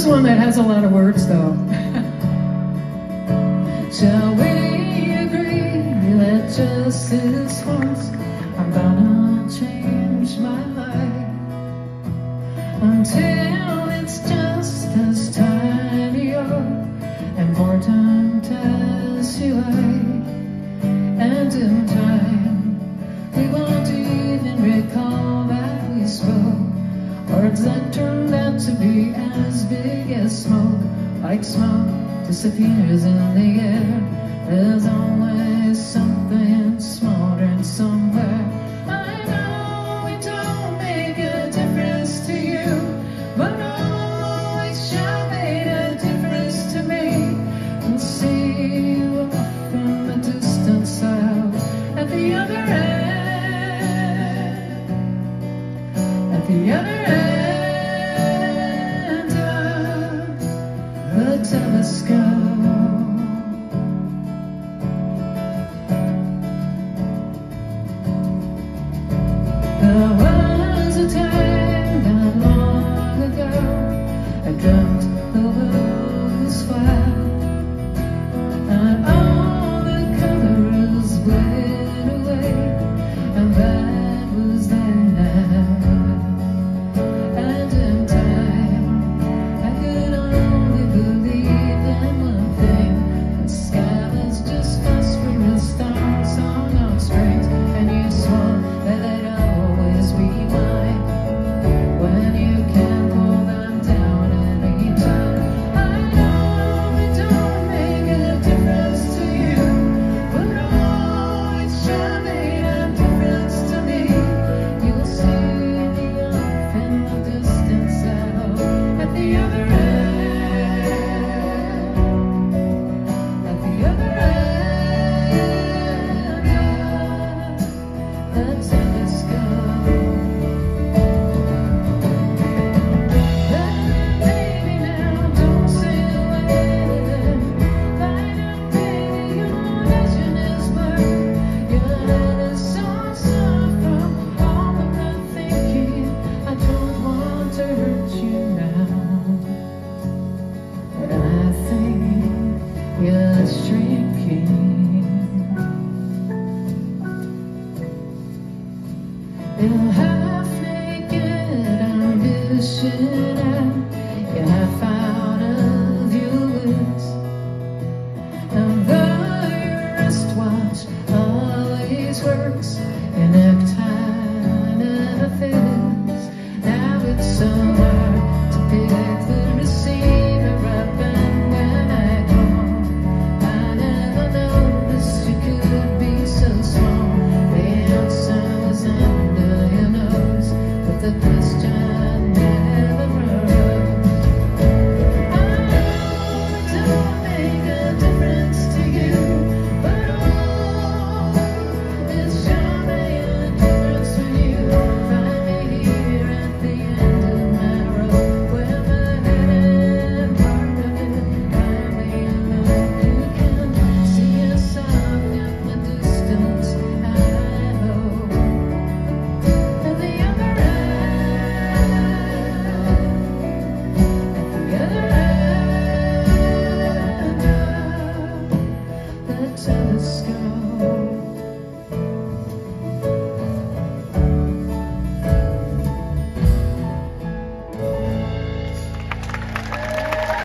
is one that has a lot of words, though. Shall we agree that just this once I'm gonna change my life until it's just as tiny and more time tells you and in time we won't even recall that we spoke. Words that turned out to be as big as smoke. Like smoke disappears in the air, there's always something smoldering somewhere. I know it don't make a difference to you, but oh, it sure made a difference to me. And see you off in the distance out at the other end, at the other end of the telescope. There was a time not long ago I dreamt the world was flat and all the colors went away, and that was that. And in time I could only believe in one thing: the sky was just phosphorus stars on strings, and you swore that they'd always be mine when you can't pull them down any time. I know it don't make a difference to you, but oh, it sure made a difference to me. You'll see me off in the distance out at the other end, at the other end of the telescope. Baby, now don't say a word. Light up, baby, your vision is blurred. Your head is so soft from all of the thinking. I don't want to hurt you now, but I think you're shrinking. You're half naked ambition.